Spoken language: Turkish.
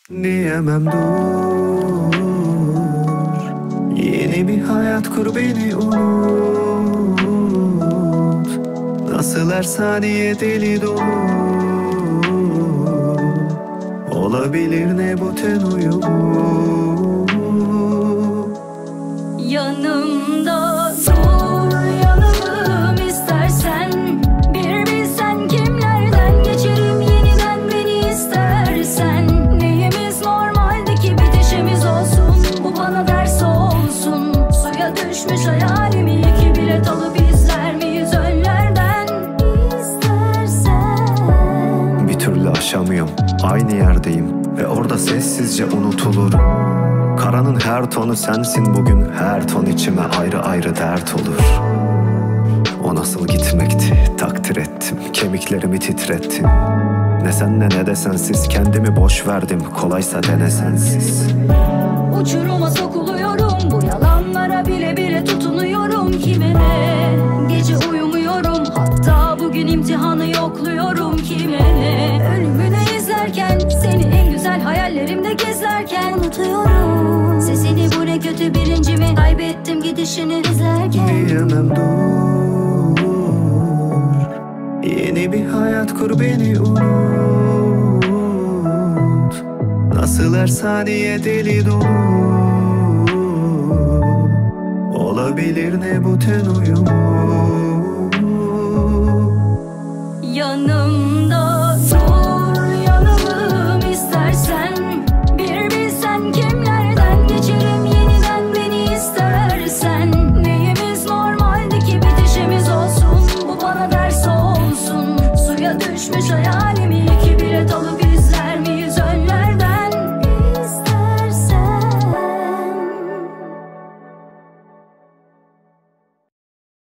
Diyemem dur, yeni bir hayat kur, beni unut. Nasıl her saniye deli dolu, olabilir ne bu ten uyumu. Yanımda dur, yanalım istersen. Bir bilsen kimlerden geçerim yeniden beni istersen. Neyimiz normaldi ki bitişimiz olsun, bu bana ders olsun. Suya düşmüş hayalimi iki bilet alıp izler miyiz önlerden? İstersen. Bir türlü aşamıyorum, aynı yerdeyim ve orada sessizce unutulurum. Karanın her tonu sensin bugün, her ton içime ayrı ayrı dert olur. O nasıl gitmekti, takdir ettim, kemiklerimi titrettin. Ne senle ne de sensiz, kendimi boş verdim, kolaysa dene sensiz. Uçuruma sokuluyorum, bu yalanlara bile bile tutunuyorum. Kime ne, gece uyumuyorum, hatta bugün imtihanı yokluyorum. Kime ne, ölümünü izlerken, seni en güzel hayallerimde gezerken unutuyorum. Sesini, bu ne kötü birincimi, kaybettim gidişini izlerken. Diyemem dur, yeni bir hayat kur, beni unut. Nasıl her saniye deli dolu, olabilir ne bu ten uyumu. Yanımda dur, yanalım istersen. Bir bilsen kimlerden geçerim yeniden beni istersen. Neyimiz normaldi ki bitişimiz olsun, bu bana ders olsun. Suya düşmüş hayalimi